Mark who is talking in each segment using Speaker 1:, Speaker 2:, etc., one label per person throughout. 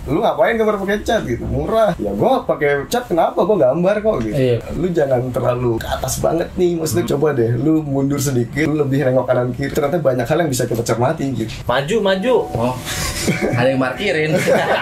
Speaker 1: lu ngapain gambar pakai cat gitu, murah. Ya gua pakai cat kenapa, gua gambar kok gitu.
Speaker 2: Iya.
Speaker 1: Lu jangan terlalu ke atas banget nih, maksudnya coba deh lu mundur sedikit, lu lebih nengok kanan kiri, ternyata banyak hal yang bisa kita cermati gitu.
Speaker 3: Maju.
Speaker 2: Oh, ada yang markirin.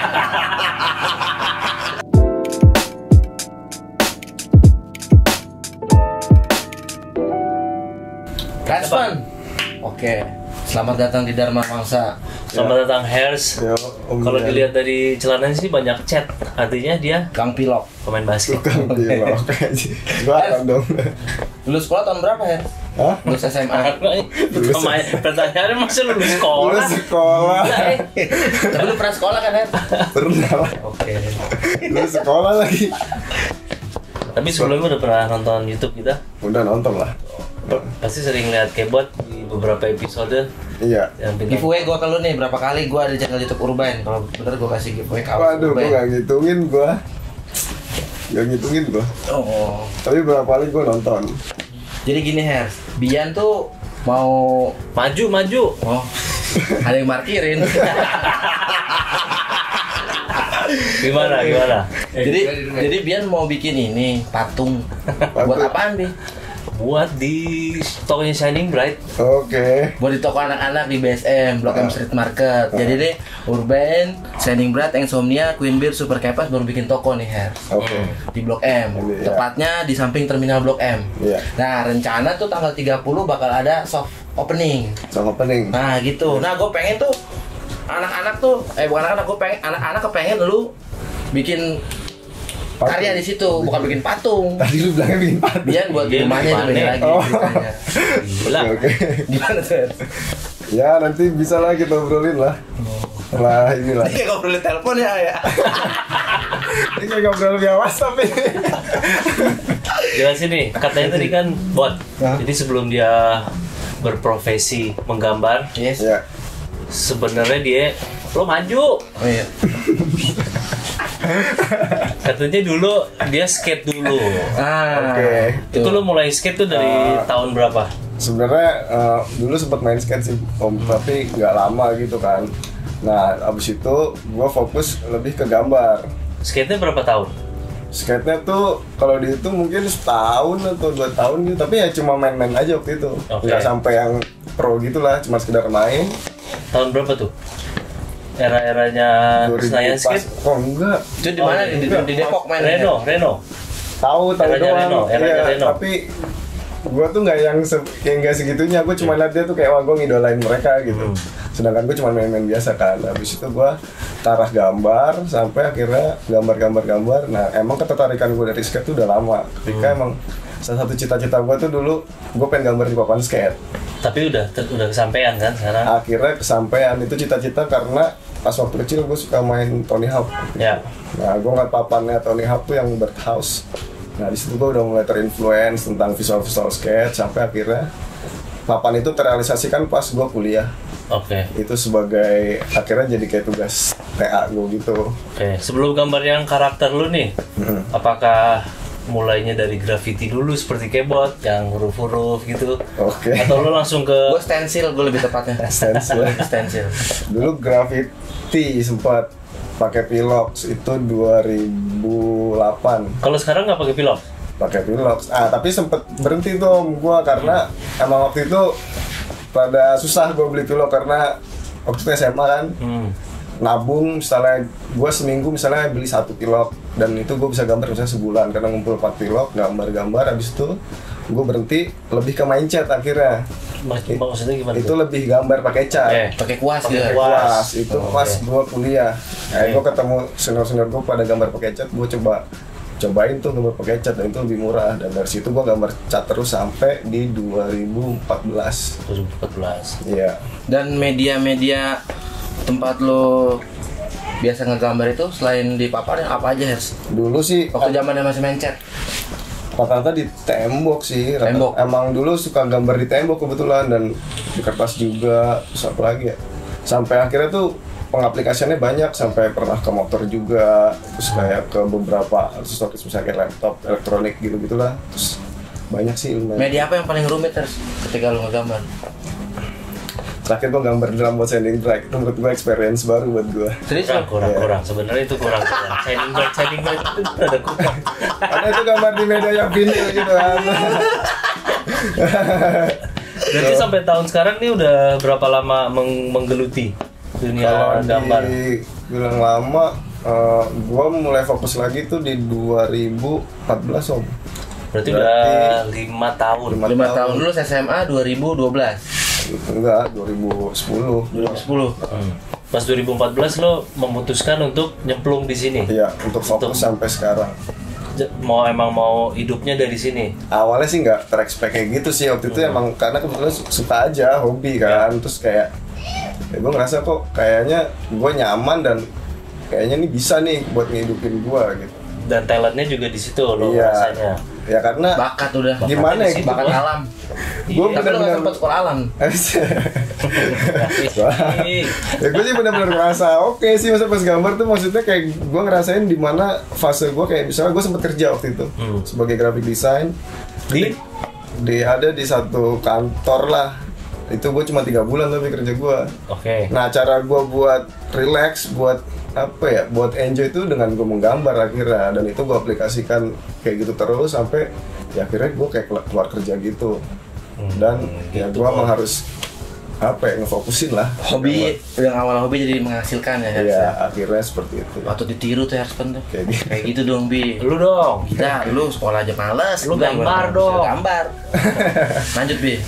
Speaker 2: Respon. Oke. Selamat datang di Dharma Wangsa.
Speaker 3: Selamat datang Hers.
Speaker 1: Yo,
Speaker 3: Kalau dilihat dari celananya sih banyak cat, artinya dia
Speaker 2: Kang Pilok.
Speaker 3: pemain basket.
Speaker 1: Bukan gila, gua akan dong.
Speaker 2: Lulus sekolah tahun berapa ya?
Speaker 1: Hah?
Speaker 2: Lulus SMA.
Speaker 3: Pertanyaannya masih lulus
Speaker 1: Lu
Speaker 3: sekolah.
Speaker 1: sekolah.
Speaker 2: Tapi lu pernah sekolah kan, Her?
Speaker 1: Pernah lah.
Speaker 3: Oke.
Speaker 1: Lu sekolah lagi.
Speaker 3: Tapi sebelumnya udah pernah nonton YouTube kita?
Speaker 1: Udah nonton lah.
Speaker 3: Pasti sering lihat Kebot di beberapa episode
Speaker 1: Iya.
Speaker 3: yang bintang.
Speaker 2: Giveaway gua ke lu nih, berapa kali gua ada di channel YouTube Urban. Kalau bener gua kasih giveaway kaos
Speaker 1: Waduh, gua
Speaker 2: Urban.
Speaker 1: gak ngitungin gua. Gak ngitungin gua.
Speaker 2: Oh.
Speaker 1: Tapi berapa kali gua nonton.
Speaker 2: Jadi gini, Her. Bian tuh mau
Speaker 3: Maju.
Speaker 2: oh, ada yang markirin.
Speaker 3: Gimana?
Speaker 2: jadi Bian mau bikin ini patung. Buat apaan, Bi?
Speaker 3: Buat di tokonya Shining Bright.
Speaker 1: Oke.
Speaker 2: Buat di toko anak-anak di BSM, Blok M Street Market. Jadi deh, Urban, Shining Bright, Insomnia, Queen Beer, Super Kepas baru bikin toko nih, Her.
Speaker 1: Oke.
Speaker 2: Di Blok M.
Speaker 1: Iya.
Speaker 2: Tepatnya di samping terminal Blok M.
Speaker 1: Iya.
Speaker 2: Nah, rencana tuh tanggal 30 bakal ada soft opening.
Speaker 1: Sama opening.
Speaker 2: Nah, gitu. Nah, gue pengen tuh anak-anak tuh, bukan anak-anak, gue pengen anak-anak kepengen lu bikin
Speaker 1: Patung.
Speaker 2: karya di situ, bukan bikin patung.
Speaker 1: Tadi lu bilangnya bikin patung.
Speaker 2: Biar buat di
Speaker 3: Iya,
Speaker 2: rumahnya itu beda
Speaker 3: gimana?
Speaker 2: lagi
Speaker 1: Oh.
Speaker 2: ceritanya.
Speaker 3: Gila.
Speaker 1: Oke.
Speaker 2: Gimana tuh? Her?
Speaker 1: Ya nanti bisa lah kita obrolin lah. Lah inilah.
Speaker 2: Ini kayak perlu telepon ya.
Speaker 1: Ini kayak ngobrol via WhatsApp ini.
Speaker 3: Jelasin nih, katanya tadi kan bot.
Speaker 1: Hah?
Speaker 3: Jadi sebelum dia berprofesi menggambar,
Speaker 2: Yes.
Speaker 1: Ya.
Speaker 3: sebenarnya dia lo maju.
Speaker 2: Oh iya.
Speaker 3: Katanya dulu dia skate dulu.
Speaker 2: Ah.
Speaker 1: Oke.
Speaker 3: Itu lo mulai skate tuh dari tahun berapa?
Speaker 1: Sebenarnya dulu sempat main skate sih Om, tapi nggak lama gitu kan. Nah, abis itu gua fokus lebih ke gambar.
Speaker 3: Skate-nya berapa tahun?
Speaker 1: Skate-nya tuh kalau dihitung mungkin setahun atau 2 tahun gitu, tapi ya cuma main-main aja waktu itu.
Speaker 3: Oke.
Speaker 1: Nggak sampai yang pro gitulah, cuma sekedar main.
Speaker 3: Tahun berapa tuh? Era-eranya
Speaker 1: 2000
Speaker 3: Senayan
Speaker 1: pas.
Speaker 3: Skate?
Speaker 1: Oh enggak.
Speaker 2: Itu di mana? Di Depok mainnya.
Speaker 3: Reno.
Speaker 1: Tahu
Speaker 3: Eranya
Speaker 1: doang.
Speaker 3: Reno, eranya Reno.
Speaker 1: Tapi gua tuh nggak yang kayak nggak segitunya. Gua cuma lihat dia tuh kayak wah gua ngidolain mereka gitu. Sedangkan gua cuma main-main biasa kan. Habis itu gua tarah gambar sampai akhirnya gambar. Nah, emang ketertarikan gua dari skate tuh udah lama. Ketika emang salah satu cita-cita gua tuh dulu gua pengen gambar di papan skate.
Speaker 3: Tapi udah kesampaian kan sekarang?
Speaker 1: Akhirnya kesampaian itu cita-cita karena pas waktu kecil gue suka main Tony Hawk.
Speaker 3: Ya.
Speaker 1: Nah, gue ngeliat papannya Tony Hawk tuh yang birdhouse. Nah, di situ gue udah mulai terinfluence tentang visual skate sampai akhirnya papan itu terrealisasikan pas gue kuliah.
Speaker 3: Oke.
Speaker 1: Itu sebagai akhirnya jadi kayak tugas TA gue gitu.
Speaker 3: Oke. Sebelum gambar yang karakter lu nih, apakah mulainya dari graffiti dulu seperti Kebot yang huruf-huruf gitu?
Speaker 1: Oke.
Speaker 3: Atau lu langsung ke
Speaker 2: Gue stensil, gue lebih tepatnya.
Speaker 1: Stensil.
Speaker 2: Stensil.
Speaker 1: Dulu graffiti sempat pakai Pilox itu 2008.
Speaker 3: kalau sekarang nggak pakai pilot?
Speaker 1: Pakai Pilox. Tapi sempet berhenti tuh om gua karena emang waktu itu pada susah gua beli Pilox karena waktu itu SMA kan. Nabung misalnya gua seminggu misalnya beli 1 pilok dan itu gua bisa gambar misalnya sebulan karena ngumpul 4 pilok gambar habis itu gua berhenti lebih ke main cat akhirnya.
Speaker 3: Maksudnya gimana?
Speaker 1: Itu lebih gambar pakai cat.
Speaker 2: Pakai kuas
Speaker 3: Pakai
Speaker 2: gitu.
Speaker 3: kuas.
Speaker 1: Pas itu
Speaker 3: Oh,
Speaker 1: pas
Speaker 3: oke.
Speaker 1: gua kuliah. Gua ketemu senior gua pada gambar pakai cat, gua cobain tuh gambar pakai cat dan itu lebih murah dan dari situ gua gambar cat terus sampai di 2014.
Speaker 3: 2014.
Speaker 1: Iya.
Speaker 2: Dan media-media tempat lo biasa ngegambar itu selain di papan apa aja, Hers?
Speaker 1: Dulu sih
Speaker 2: Waktu zamannya masih main cat.
Speaker 1: rata-rata di tembok sih.
Speaker 2: Tembok.
Speaker 1: Emang dulu suka gambar di tembok kebetulan dan di kertas juga. Terus apa lagi ya? Sampai akhirnya tuh pengaplikasiannya banyak sampai pernah ke motor juga. Terus kayak ke beberapa aksesoris misalnya kayak laptop, elektronik gitu-gitulah. Terus banyak sih lumayan.
Speaker 2: Media apa yang paling rumit, Hers, ketika lo ngegambar?
Speaker 1: terakhir gue gambar dalam buat Shining Bright. Itu menurut gue experience baru buat gue.
Speaker 2: Serius
Speaker 3: kurang. Sebenarnya itu kurang. Shining Bright itu ada kurang.
Speaker 1: Karena itu gambar di media yang vinyl gitu kan.
Speaker 3: Berarti sampai tahun sekarang nih udah berapa lama menggeluti dunia gambar?
Speaker 1: Kalau bilang lama, gue mulai fokus lagi tuh di 2014 om.
Speaker 3: Berarti udah 5 tahun.
Speaker 2: 5 tahun dulu SMA 2012.
Speaker 1: Enggak, 2010.
Speaker 3: Pas 2014 lo memutuskan untuk nyemplung di sini.
Speaker 1: Iya, untuk fokus sampai sekarang.
Speaker 3: Emang mau hidupnya dari sini.
Speaker 1: Awalnya sih nggak terexpect kayak gitu sih waktu itu emang karena kebetulan suka aja hobi kan, terus kayak ya gue ngerasa kok kayaknya gue nyaman dan kayaknya nih bisa nih buat ngehidupin gue gitu.
Speaker 3: Dan talentnya juga di situ lo
Speaker 1: Iya.
Speaker 3: rasanya.
Speaker 1: Ya karena
Speaker 2: Bakat udah.
Speaker 1: gimana ya,
Speaker 2: Bakat alam.
Speaker 1: gue
Speaker 2: Tapi lo nggak
Speaker 1: benar-benar
Speaker 2: sempat sekolah alam.
Speaker 1: ya gue sih benar-benar ngerasa oke sih masa pas gambar tuh, maksudnya kayak gue ngerasain di mana fase gue kayak misalnya gue sempet kerja waktu itu sebagai graphic design ada di satu kantor lah, itu gue cuma 3 bulan tapi kerja gue.
Speaker 3: Oke.
Speaker 1: Nah cara gue buat relax, buat apa ya, buat enjoy itu dengan gue menggambar akhirnya, dan itu gue aplikasikan kayak gitu terus sampai ya akhirnya gue kayak keluar kerja gitu. Dan ya
Speaker 3: gitu.
Speaker 1: gue emang harus apa ya, ngefokusin lah
Speaker 2: Hobi yang awal hobi jadi menghasilkan ya.
Speaker 1: ya akhirnya seperti itu
Speaker 2: Waktu ditiru tuh Herspen tuh.
Speaker 1: kayak gitu.
Speaker 2: Kayak gitu dong Bi.
Speaker 3: Lu dong.
Speaker 2: Kita lu sekolah aja males.
Speaker 3: Lu
Speaker 2: Gua
Speaker 3: gambar
Speaker 2: gua
Speaker 3: dong.
Speaker 2: Gambar. Lanjut Bi.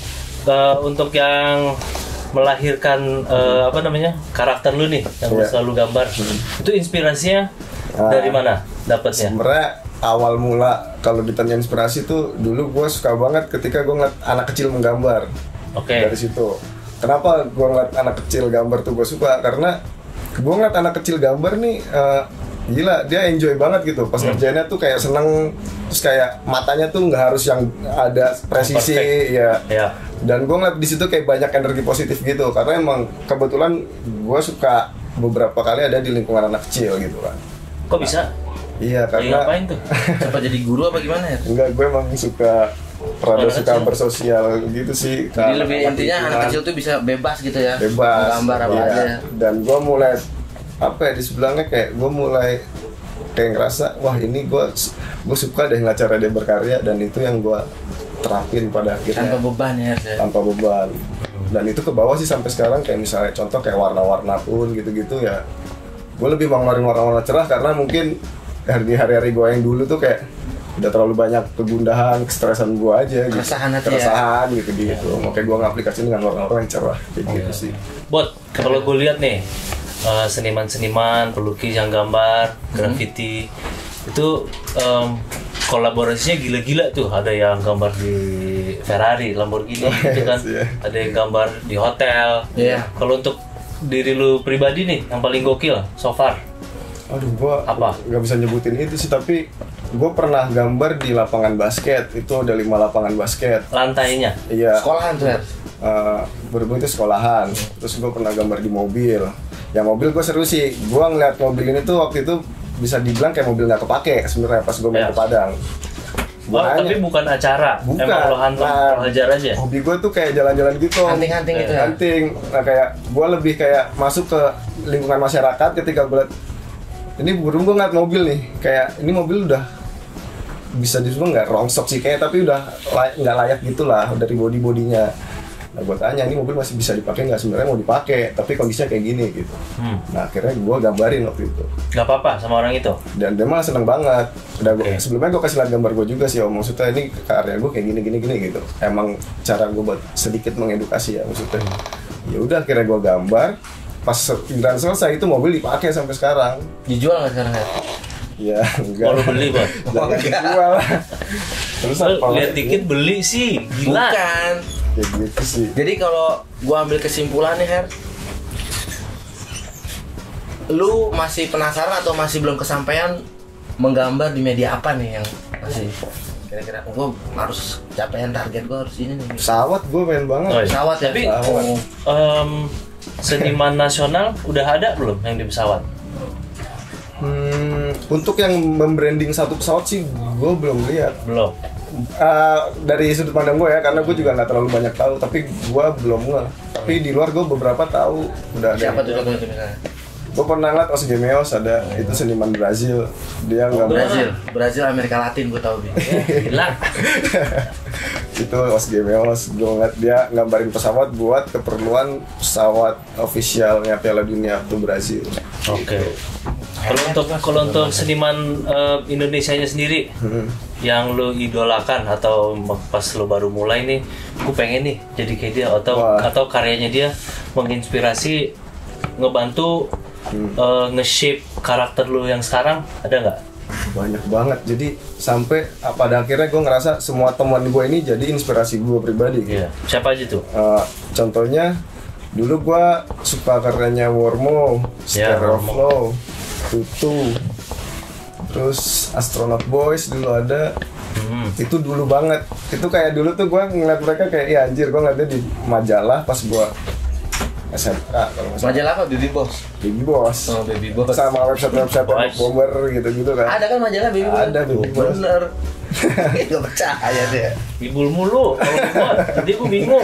Speaker 3: Untuk yang melahirkan karakter lu nih yang lu
Speaker 1: Iya.
Speaker 3: selalu gambar, itu inspirasinya dari mana dapatnya?
Speaker 1: Sebenarnya awal mula kalau ditanya inspirasi tuh dulu gue suka banget ketika gue ngeliat anak kecil menggambar.
Speaker 3: Oke.
Speaker 1: Dari situ. Kenapa gue ngeliat anak kecil gambar tuh gue suka? Karena gue ngeliat anak kecil gambar nih gila, dia enjoy banget gitu. Pas ngerjainnya tuh kayak seneng, terus kayak matanya tuh nggak harus yang ada presisi ya.
Speaker 3: Ya.
Speaker 1: Dan gue ngeliat di situ kayak banyak energi positif gitu. Karena emang kebetulan gue suka beberapa kali ada di lingkungan anak kecil gitu kan.
Speaker 3: Kok bisa?
Speaker 1: Iya,
Speaker 3: Lagi
Speaker 1: karena
Speaker 3: ngapain tuh?
Speaker 2: Sempat jadi guru apa gimana ya?
Speaker 1: enggak, gue emang suka rada
Speaker 3: Anak
Speaker 1: suka
Speaker 3: kecil.
Speaker 1: bersosial gitu sih.
Speaker 2: Jadi lebih intinya anak kecil tuh bisa bebas gitu ya.
Speaker 1: bebas
Speaker 2: Gambar apa
Speaker 1: iya.
Speaker 2: aja.
Speaker 1: Dan gue mulai apa ya, di sebelahnya kayak gue mulai kayak ngerasa wah ini gue suka deh ngeliat cara dia berkarya, dan itu yang gue terapin pada akhirnya
Speaker 2: Tanpa beban ya.
Speaker 1: tanpa beban. Dan itu ke bawah sih sampai sekarang, kayak misalnya contoh kayak warna-warna pun gitu-gitu ya, gue lebih mau ngeluarin warna-warna cerah karena mungkin di hari-hari gue yang dulu tuh kayak udah terlalu banyak kegundahan, kestresan gue aja gitu.
Speaker 2: Keresahan hati ya.
Speaker 1: Keresahan gitu-gitu. Makanya gue ngaplikasiin dengan warna-warna yang cerah kayak gitu sih.
Speaker 3: Bot, kalau gue lihat nih seniman-seniman, pelukis yang gambar, graffiti itu kolaborasinya gila-gila tuh. Ada yang gambar di Ferrari, Lamborghini gitu kan.
Speaker 1: Iya.
Speaker 3: Ada yang gambar di hotel.
Speaker 2: Iya.
Speaker 3: Kalau untuk diri lu pribadi nih yang paling gokil so far.
Speaker 1: Aduh, gue
Speaker 3: Apa?
Speaker 1: nggak bisa nyebutin itu sih, tapi gue pernah gambar di lapangan basket. Itu ada 5 lapangan basket.
Speaker 3: Lantainya.
Speaker 1: Iya.
Speaker 2: Sekolahan tuh ya.
Speaker 1: Berhubung itu sekolahan. Terus gue pernah gambar di mobil. Ya mobil gue seru sih. Gue ngeliat mobil ini tuh waktu itu bisa dibilang kayak mobil nggak kepake sebenarnya pas gue main
Speaker 3: Ya.
Speaker 1: ke Padang.
Speaker 3: Oh, tapi bukan acara.
Speaker 1: Bukan.
Speaker 3: Emang lo hajar aja.
Speaker 1: Hobi gue tuh kayak jalan-jalan gitu.
Speaker 2: Hunting-hunting gitu ya.
Speaker 1: Hunting. Nah kayak gue lebih kayak masuk ke lingkungan masyarakat ketika gue liat ini burung, gue ngeliat mobil nih, kayak ini mobil udah bisa disebut nggak rongsok sih kayak, tapi udah nggak layak gitulah dari bodinya. Nah gue tanya, ini mobil masih bisa dipakai nggak? Sebenarnya mau dipakai, tapi kondisinya kayak gini gitu. Nah akhirnya gue gambarin waktu itu.
Speaker 3: Gak apa-apa sama orang itu.
Speaker 1: Dan dia malah seneng banget.
Speaker 3: Oke.
Speaker 1: Sebelumnya gue kasih lihat gambar gue juga sih, maksudnya ini karya gue kayak gini gitu. Emang cara gue buat sedikit mengedukasi ya maksudnya. Ya udah akhirnya gue gambar. Pas giliran selesai itu mobil dipakai sampai sekarang.
Speaker 2: Dijual nggak sekarang ya?
Speaker 1: Ya enggak.
Speaker 3: Kalau beli, Bot.
Speaker 1: Jangan dijual lah. Terus
Speaker 3: Lo
Speaker 1: apa?
Speaker 3: lihat dikit beli sih, gila.
Speaker 2: Bukan.
Speaker 1: Kayak gitu sih.
Speaker 2: Jadi kalau gua ambil kesimpulan nih Her, lu masih penasaran atau masih belum kesampaian menggambar di media apa nih yang masih kira-kira gua harus capaian target gua harus ini nih.
Speaker 1: Pesawat gue pengen banget.
Speaker 3: Oh, iya.
Speaker 2: Pesawat ya?
Speaker 3: Tapi
Speaker 1: Pesawat.
Speaker 3: seniman nasional udah ada belum yang di pesawat?
Speaker 1: Untuk yang membranding satu pesawat sih gue belum lihat.
Speaker 3: Belum.
Speaker 1: Dari sudut pandang gue ya, karena gue juga nggak terlalu banyak tahu, tapi gue belum nge. Tapi di luar gue beberapa tahu udah ada.
Speaker 2: Siapa tuh contohnya misalnya?
Speaker 1: Gue pernah ngeliat Os Gemeos ada, itu seniman Brazil. Dia nggak
Speaker 2: Brazil Amerika Latin gue tahu dia.
Speaker 3: Gila.
Speaker 1: itu Os Gemeos, gue ngeliat dia gambarin pesawat buat keperluan pesawat officialnya Piala Dunia tuh Brazil.
Speaker 3: Oke. Kalau untuk seniman Indonesianya sendiri yang lo idolakan atau pas lo baru mulai nih, gue pengen nih jadi kayak dia atau karyanya dia menginspirasi, ngebantu nge-shape karakter lo yang sekarang, ada nggak?
Speaker 1: Banyak banget, jadi sampai pada akhirnya gue ngerasa semua teman gue ini jadi inspirasi gue pribadi.
Speaker 3: Iya. Siapa aja tuh?
Speaker 1: Contohnya dulu gue suka karyanya Wormo, Stereo Flow, Tutu, terus Astronaut Boys dulu ada. Itu dulu banget, itu kayak dulu tuh gue ngeliat mereka kayak iya anjir, gue ngeliatnya di majalah pas gue SMK kalau nggak salah.
Speaker 2: Majalah apa? Baby Boss.
Speaker 1: Baby Boss.
Speaker 2: Oh, Baby Boss.
Speaker 1: Sama website bomber gitu-gitu kan.
Speaker 2: Ada kan majalah Baby Boss?
Speaker 1: Ada Baby Boss.
Speaker 2: Bener. Gak percaya deh.
Speaker 3: Bibul mulu kalau gua, jadi gua bingung.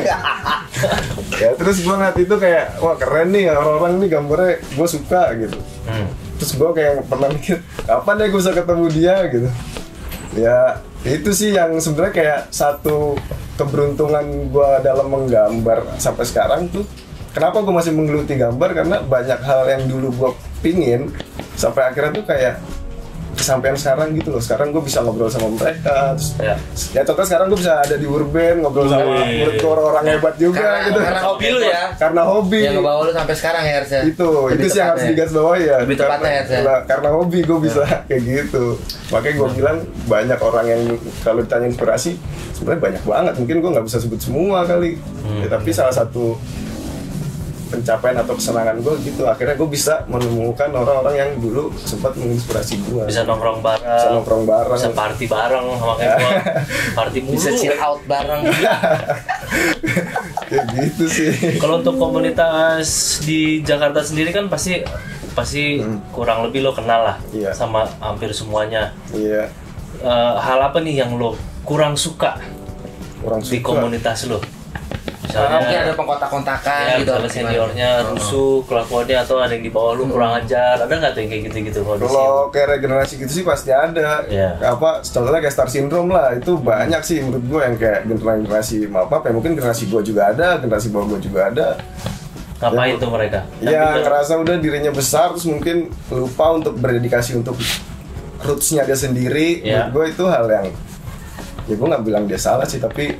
Speaker 1: Ya terus gue ngeliat itu kayak wah keren nih orang-orang nih gambarnya, gue suka gitu. Terus gue kayak pernah mikir kapan deh gue bisa ketemu dia gitu. Ya itu sih yang sebenarnya kayak satu keberuntungan gue dalam menggambar sampai sekarang tuh. Kenapa gue masih menggeluti gambar? Karena banyak hal yang dulu gue pingin sampai akhirnya tuh kayak kesampaian sekarang gitu loh. Sekarang gue bisa ngobrol sama mereka. Terus, ya contoh sekarang gue bisa ada di Urban ngobrol sama menurutku orang-orang hebat juga gitu.
Speaker 2: Karena hobi lu ya.
Speaker 1: Karena hobi.
Speaker 2: Yang ngebawa lu sampai sekarang ya Hersa.
Speaker 1: Itu sih yang harus digarisbawahi ya.
Speaker 2: Lebih tepatnya ya.
Speaker 1: Karena hobi gue bisa kayak gitu. Makanya gue bilang banyak orang yang kalau ditanya inspirasi sebenarnya banyak banget. Mungkin gue nggak bisa sebut semua kali. Ya, tapi salah satu pencapaian atau kesenangan gue gitu, akhirnya gue bisa menemukan orang-orang yang dulu sempat menginspirasi gue,
Speaker 3: bisa nongkrong bareng, bisa party bareng, makanya gue party mulu,
Speaker 2: bisa chill out bareng.
Speaker 1: Kayak gitu sih.
Speaker 3: Kalau untuk komunitas di Jakarta sendiri kan pasti kurang lebih lo kenal lah sama hampir semuanya.
Speaker 1: Iya.
Speaker 3: Hal apa nih yang lo kurang suka di komunitas lo? Misalnya,
Speaker 2: mungkin ada pengkontak-kontakan
Speaker 3: ya,
Speaker 2: gitu,
Speaker 3: misalnya seniornya rusuh kelakuannya, atau ada yang di bawah lu kurang ajar, ada nggak tuh yang kayak gitu-gitu?
Speaker 1: Kalau kayak regenerasi gitu sih pasti ada. Apa contohnya kayak Star Syndrome lah, itu banyak sih menurut gue yang kayak generasi ya mungkin generasi gue juga ada, generasi bawah gue juga ada.
Speaker 3: Ngapain tuh mereka?
Speaker 1: Ya ngerasa udah dirinya besar terus mungkin lupa untuk berdedikasi untuk roots-nya dia sendiri. Menurut gue itu hal yang ya gue nggak bilang dia salah sih, tapi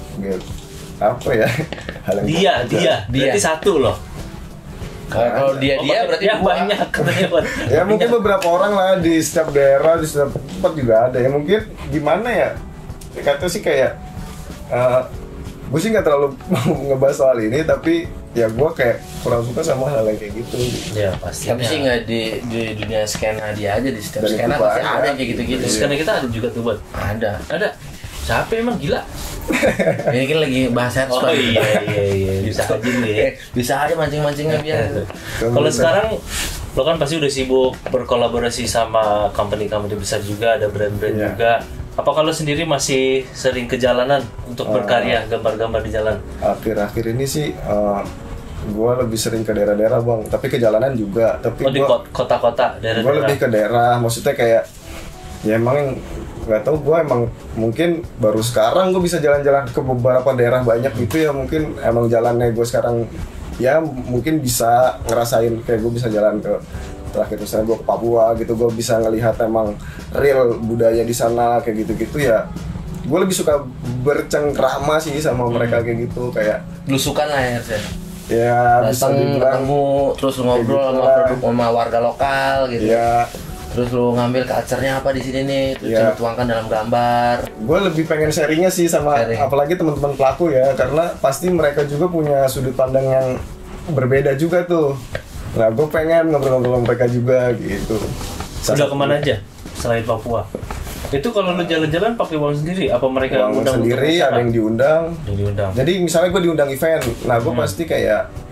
Speaker 1: apa ya, hal yang
Speaker 3: dia berarti satu loh.
Speaker 2: Kalau dia berarti
Speaker 3: ya banyak katanya.
Speaker 1: Ya mungkin beberapa orang lah di setiap daerah, di setiap tempat juga ada ya. Mungkin gimana ya, kata sih kayak gue sih nggak terlalu mau ngebahas soal ini, tapi ya gue kayak kurang suka sama hal yang kayak gitu.
Speaker 3: Ya pasti.
Speaker 2: Tapi sih nggak di dunia skena dia aja, di setiap skena pasti ada yang kayak gitu-gitu.
Speaker 3: Skena kita ada juga tuh buat.
Speaker 2: Ada.
Speaker 3: Siapa emang gila?
Speaker 2: Ini kan lagi bahas heads.
Speaker 3: Oh iya bisa aja nih.
Speaker 2: Bisa aja mancing-mancingnya biar.
Speaker 3: Kalau sekarang lo kan pasti udah sibuk berkolaborasi sama company-company besar juga, ada brand-brand juga. Apa kalau sendiri masih sering ke jalanan untuk berkarya gambar-gambar di jalan?
Speaker 1: Akhir-akhir ini sih gue lebih sering ke daerah-daerah bang, tapi ke jalanan juga. Tapi
Speaker 3: di kota-kota, daerah-daerah.
Speaker 1: Gue lebih ke daerah, maksudnya kayak ya emang nggak tahu, gue emang mungkin baru sekarang gue bisa jalan-jalan ke beberapa daerah banyak gitu ya, mungkin emang jalannya gue sekarang ya mungkin bisa ngerasain kayak gue bisa jalan ke terakhir misalnya gue ke Papua gitu, gue bisa ngelihat emang real budaya di sana kayak gitu-gitu ya. Gue lebih suka bercengkrama sih sama mereka kayak gitu, kayak
Speaker 2: belusukan lah ya.
Speaker 1: Ya bisa
Speaker 2: ketemu terus ngobrol gitu sama warga lokal gitu.
Speaker 1: Ya.
Speaker 2: Terus lu ngambil culture-nya apa di sini nih, terus dituangkan dalam gambar.
Speaker 1: Gue lebih pengen sharingnya sih sama apalagi teman-teman pelaku ya, karena pasti mereka juga punya sudut pandang yang berbeda juga tuh. Nah, gue pengen ngobrol-ngobrol sama mereka juga gitu.
Speaker 3: Udah kemana aja selain Papua? Itu kalau lu jalan-jalan pakai uang sendiri? Apa mereka
Speaker 1: uang sendiri? Ada yang diundang.
Speaker 3: Jadi misalnya
Speaker 1: gue diundang event, nah gue pasti kayak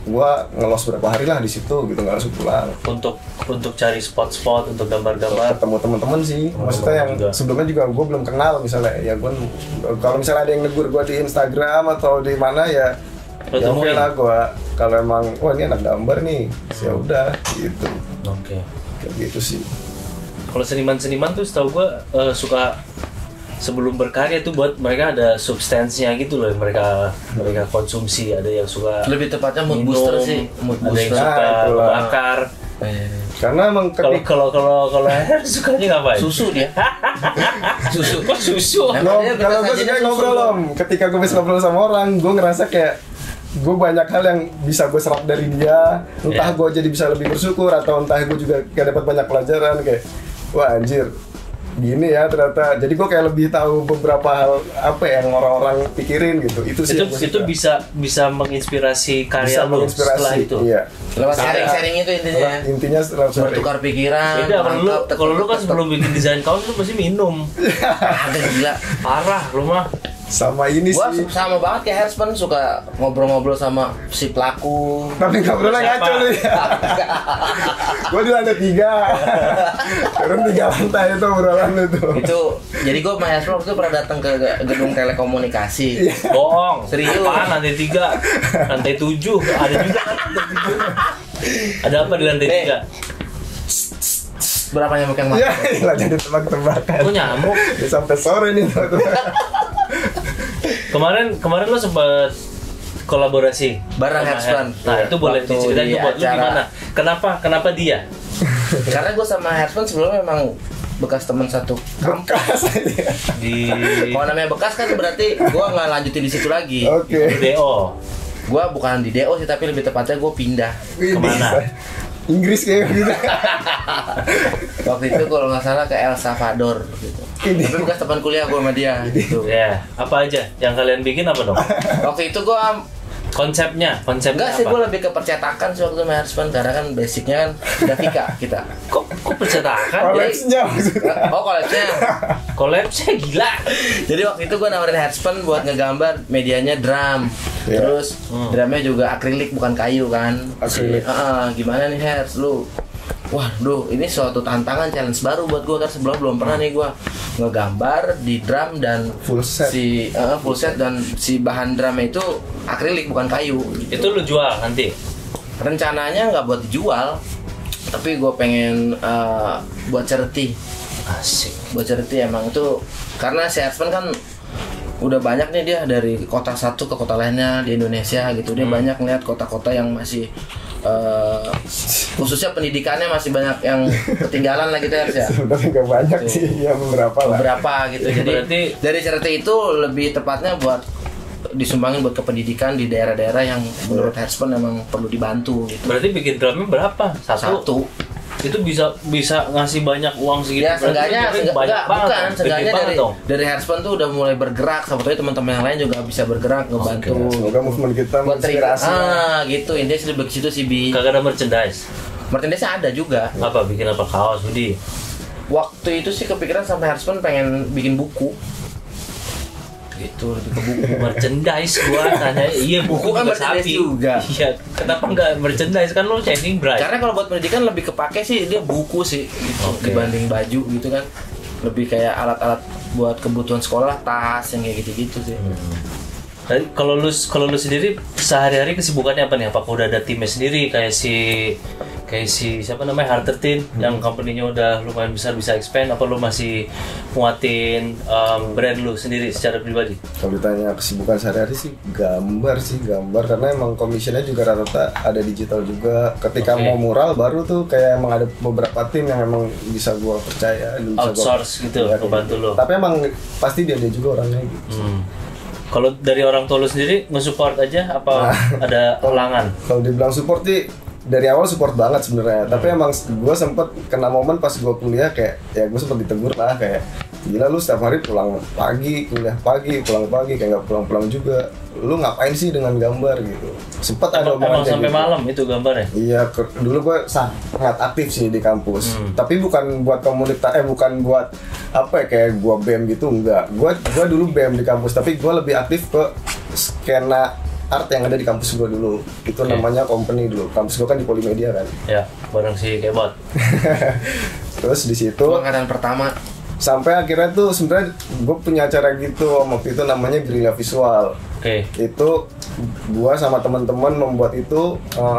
Speaker 1: gua ngelos berapa hari lah di situ gitu, nggak langsung pulang.
Speaker 3: Untuk cari spot-spot untuk gambar-gambar.
Speaker 1: Ketemu teman-teman sih, maksudnya yang
Speaker 3: juga.
Speaker 1: sebelumnya juga gue belum kenal misalnya, ya gue kalau misalnya ada yang negur gue di Instagram atau di mana ya,
Speaker 3: Lo
Speaker 1: ya oke
Speaker 3: temuin?
Speaker 1: lah gue. Kalau emang wah ini anak gambar nih, ya udah gitu,
Speaker 3: Oke.
Speaker 1: kayak gitu sih.
Speaker 3: Kalau seniman-seniman tuh setahu gua suka sebelum berkarya tuh buat mereka ada substansinya gitu loh yang mereka konsumsi. Ada yang suka
Speaker 2: Lebih tepatnya mood
Speaker 3: minum,
Speaker 2: booster sih, mood
Speaker 3: ada yang
Speaker 2: booster.
Speaker 3: suka
Speaker 1: Nah, itulah.
Speaker 3: bakar.
Speaker 1: Karena emang
Speaker 3: Kalau sukanya ngapain?
Speaker 2: Susu dia. Susu.
Speaker 3: Kok susu?
Speaker 2: Nah, dia
Speaker 1: kalau gue
Speaker 2: bekas
Speaker 1: suka
Speaker 2: aja
Speaker 1: ngobrol
Speaker 2: susu.
Speaker 1: om, ketika gue bisa ngobrol sama orang, gue ngerasa kayak gue banyak hal yang bisa gue serap dari dia. Entah
Speaker 3: Yeah.
Speaker 1: gue jadi bisa lebih bersyukur atau entah gue juga kayak dapat banyak pelajaran kayak wah anjir gini ya ternyata. Jadi gue kayak lebih tahu beberapa hal apa yang orang-orang pikirin gitu. Itu sih yang gua
Speaker 3: Itu
Speaker 1: suka.
Speaker 3: bisa menginspirasi
Speaker 1: Bisa
Speaker 3: karya lo setelah
Speaker 1: menginspirasi.
Speaker 3: itu.
Speaker 1: Iya.
Speaker 2: Lewat sharing-sharing itu intinya.
Speaker 1: Intinya setelah sharing.
Speaker 2: Bertukar pikiran.
Speaker 3: Beda
Speaker 2: mantap,
Speaker 3: kalau lu kan sebelum bikin desain kaos lu pasti minum.
Speaker 2: Ada gila.
Speaker 3: Parah lu mah.
Speaker 1: Sama ini
Speaker 2: Gua
Speaker 1: sih.
Speaker 2: sama banget kayak Herspan, suka ngobrol-ngobrol sama si pelaku.
Speaker 1: Tapi ngobrolnya
Speaker 3: Siapa?
Speaker 1: ngaco lu ya. Gue di lantai 3. Turun 3 lantai itu obrolan itu.
Speaker 2: Itu jadi gue sama Herspan waktu itu pernah datang ke gedung telekomunikasi.
Speaker 3: Bohong.
Speaker 2: Serius.
Speaker 3: Apaan lantai 3? Lantai 7 ada juga kan lantai 7. Ada apa di lantai 3?
Speaker 2: Berapa nyamuk yang
Speaker 1: Iya,
Speaker 2: masuk?
Speaker 1: lah jadi tebak-tebakan.
Speaker 3: Kok nyamuk?
Speaker 1: Ya, sampai sore nih tuh.
Speaker 3: Kemarin lo sempat kolaborasi
Speaker 2: Bareng
Speaker 3: sama
Speaker 2: Herspan.
Speaker 3: Nah, itu boleh
Speaker 2: Waktu
Speaker 3: diceritain
Speaker 2: di
Speaker 3: tuh buat lu
Speaker 2: acara.
Speaker 3: gimana? Kenapa dia?
Speaker 2: Karena gue sama Herspan sebelumnya memang bekas teman satu kampus.
Speaker 1: Bekas aja.
Speaker 3: Di
Speaker 2: Kalau namanya bekas kan berarti gue nggak lanjutin di situ lagi.
Speaker 1: Oke.
Speaker 3: DO.
Speaker 2: Gue bukan di DO sih, tapi lebih tepatnya gue pindah.
Speaker 1: Ini
Speaker 3: Kemana?
Speaker 1: Inggris kayak gitu.
Speaker 2: Waktu itu kalau nggak salah ke El Salvador gitu.
Speaker 1: Ini.
Speaker 2: Tapi bekas teman kuliah gue sama dia gitu.
Speaker 3: Ya, apa aja yang kalian bikin apa dong?
Speaker 2: Waktu itu gue
Speaker 3: Konsepnya
Speaker 2: enggak sih, gue
Speaker 3: apa?
Speaker 2: lebih ke percetakan sih waktu sama Herspan, karena kan basicnya kan grafika kita.
Speaker 3: Kok percetakan?
Speaker 1: Collapse-nya maksudnya.
Speaker 2: Oh collabnya.
Speaker 3: Collapse gila.
Speaker 2: Jadi waktu itu gue nawarin Herspan buat ngegambar medianya drum.
Speaker 1: Iya.
Speaker 2: Terus drumnya juga akrilik bukan kayu kan.
Speaker 1: Akrilik.
Speaker 2: Gimana nih Hers lu? Waduh, ini suatu tantangan, challenge baru buat gue, kan sebelum belum pernah nih gue ngegambar di drum dan
Speaker 1: Full set.
Speaker 2: full set dan si bahan drumnya itu akrilik bukan kayu. Gitu.
Speaker 3: Itu lu jual nanti.
Speaker 2: Rencananya nggak buat dijual, tapi gue pengen buat charity.
Speaker 3: Asik.
Speaker 2: Buat charity emang itu karena si Herspan kan udah banyak nih dia dari kota satu ke kota lainnya di Indonesia gitu. Dia banyak ngeliat kota-kota yang masih khususnya pendidikannya masih banyak yang ketinggalan lah gitu ya.
Speaker 1: Sebenarnya nggak banyak sih, ya beberapa lah.
Speaker 2: Beberapa gitu. Jadi
Speaker 3: Berarti-
Speaker 2: dari charity itu lebih tepatnya buat disumbangin buat ke pendidikan di daerah-daerah yang menurut Herspan memang perlu dibantu gitu.
Speaker 3: Berarti bikin drumnya berapa?
Speaker 2: Satu.
Speaker 3: Itu bisa ngasih banyak uang segitu.
Speaker 2: Ya, seenggaknya
Speaker 3: banyak banget.
Speaker 2: bukan,
Speaker 3: Gede
Speaker 2: seenggaknya
Speaker 3: banget dong.
Speaker 2: dari Herspan tuh udah mulai bergerak, sebetulnya teman-teman yang lain juga bisa bergerak ngebantu.
Speaker 1: Semoga movement kita
Speaker 2: Buat
Speaker 1: menginspirasi.
Speaker 2: gitu, intinya sih lebih ke situ sih Bi.
Speaker 3: Kagak ada merchandise.
Speaker 2: Merchandise ada juga.
Speaker 3: Apa bikin apa kaos hoodie?
Speaker 2: Waktu itu sih kepikiran sampai Herspan pengen bikin buku. Gitu, lebih ke buku.
Speaker 3: Merchandise gua tanya. Iya buku
Speaker 2: Buku kan
Speaker 3: juga
Speaker 2: merchandise
Speaker 3: sapi.
Speaker 2: juga.
Speaker 3: Iya, kenapa enggak merchandise kan lo changing bright.
Speaker 2: Karena kalau buat pendidikan lebih kepake sih dia buku sih gitu,
Speaker 3: Oke.
Speaker 2: dibanding baju gitu kan. Lebih kayak alat-alat buat kebutuhan sekolah, tas yang kayak gitu-gitu sih.
Speaker 3: Tadi kalau lu sendiri sehari-hari kesibukannya apa nih? Apakah udah ada timnya sendiri kayak si siapa namanya Hard13 yang company-nya udah lumayan besar bisa expand, apa lu masih muatin brand lu sendiri secara pribadi?
Speaker 1: Kalau ditanya kesibukan sehari-hari sih gambar karena emang commissionnya juga rata-rata ada digital juga. Ketika
Speaker 3: Oke.
Speaker 1: mau mural baru tuh kayak emang ada beberapa tim yang emang bisa gua percaya, bisa
Speaker 3: Outsource gitu,
Speaker 1: Iya,
Speaker 3: ngebantu
Speaker 1: gitu.
Speaker 3: lo.
Speaker 1: Tapi emang pasti dia juga orangnya gitu.
Speaker 3: Kalau dari orang tua lu sendiri nge-support aja apa ada halangan?
Speaker 1: Kalau dibilang support sih dari awal support banget sebenarnya, tapi emang gue sempet kena momen pas gue kuliah kayak ya gue sempet ditegur lah kayak gila lu setiap hari pulang pagi, kuliah pagi, pulang pagi kayak nggak pulang-pulang juga, lu ngapain sih dengan gambar gitu. Sempet ada
Speaker 3: Emang
Speaker 1: omongan kayak
Speaker 3: sampai
Speaker 1: gitu.
Speaker 3: malam itu gambarnya?
Speaker 1: Iya, dulu gue sangat aktif sih di kampus. Tapi bukan buat komunitas, bukan buat apa ya kayak gue BEM gitu, enggak. Gue dulu BEM di kampus, tapi gue lebih aktif ke skena art yang ada di kampus gue dulu. Itu namanya company dulu. Kampus gue kan di Polimedia kan.
Speaker 3: Ya, bareng si Kebot.
Speaker 1: Terus di situ
Speaker 2: angkatan pertama.
Speaker 1: sampai akhirnya tuh sebenarnya gue punya acara gitu waktu itu namanya Guerrilla Visual. Itu gue sama teman-teman membuat itu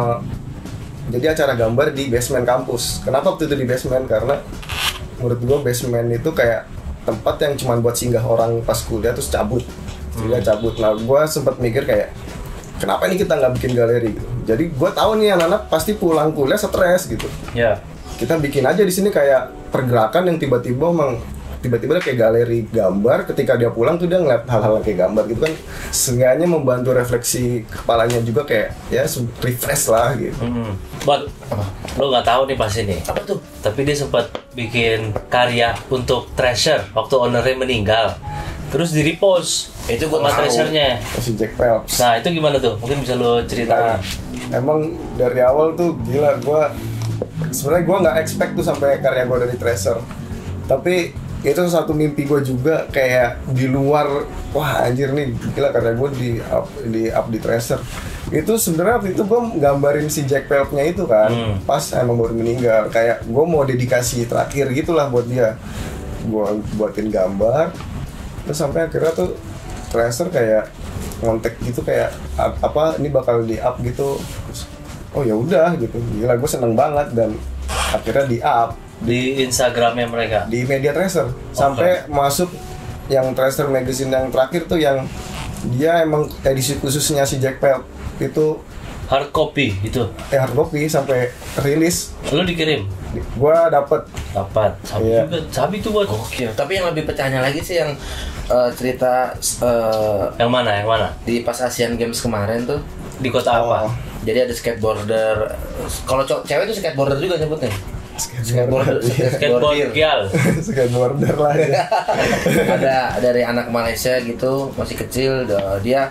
Speaker 1: jadi acara gambar di basement kampus. Kenapa waktu itu di basement? Karena menurut gue basement itu kayak tempat yang cuma buat singgah orang pas kuliah terus cabut. Nah gue sempat mikir kayak kenapa ini kita nggak bikin galeri gitu. Jadi gue tahu nih anak-anak pasti pulang kuliah stres gitu. Kita bikin aja di sini kayak pergerakan yang tiba-tiba kayak galeri gambar. Ketika dia pulang tuh dia ngeliat hal-hal kayak gambar gitu kan, seenggaknya membantu refleksi kepalanya juga, kayak ya refresh lah gitu.
Speaker 3: Buat lo nggak tahu nih pas ini
Speaker 2: Apa tuh?
Speaker 3: tapi dia sempat bikin karya untuk Treasure waktu ownernya meninggal, terus di repost
Speaker 2: Itu gua
Speaker 3: sama
Speaker 2: tahu.
Speaker 3: Treasure-nya.
Speaker 1: Si Jack Phelps.
Speaker 3: Nah itu gimana tuh, mungkin bisa lo ceritain.
Speaker 1: Nah, emang dari awal tuh gila, sebenarnya gue nggak expect tuh sampai karya gue dari Treasure, tapi itu satu mimpi gue juga, kayak di luar, wah anjir nih gila karya gue di up di Treasure. Itu sebenarnya waktu itu gue gambarin si Jack Phelps-nya itu kan, pas emang baru meninggal, kayak gue mau dedikasi terakhir gitulah buat dia. Gue buatin gambar, terus sampai akhirnya tuh Treasure kayak ngontek gitu, kayak apa ini bakal di up gitu. Terus, oh ya udah gitu, gila gue seneng banget, dan akhirnya di up
Speaker 3: Di Instagramnya mereka.
Speaker 1: di media Treasure sampai masuk yang Treasure magazine yang terakhir tuh, yang dia emang edisi khususnya si Jack Phelps itu
Speaker 3: Hard copy itu.
Speaker 1: hard copy sampai rilis.
Speaker 3: Lo dikirim?
Speaker 1: Gua dapet.
Speaker 3: Sabi
Speaker 1: Iya.
Speaker 3: juga. Sabi tuh buat.
Speaker 2: Oke, tapi yang lebih pecahnya lagi sih yang cerita
Speaker 3: Yang mana?
Speaker 2: di pas Asian Games kemarin tuh.
Speaker 3: Di kota apa?
Speaker 2: Jadi ada skateboarder. Kalau cewek itu skateboarder juga nyebutnya.
Speaker 1: Skateboarder.
Speaker 3: Skateboard girl.
Speaker 1: Skateboarder lah ya.
Speaker 2: Ada dari anak Malaysia gitu, masih kecil, dia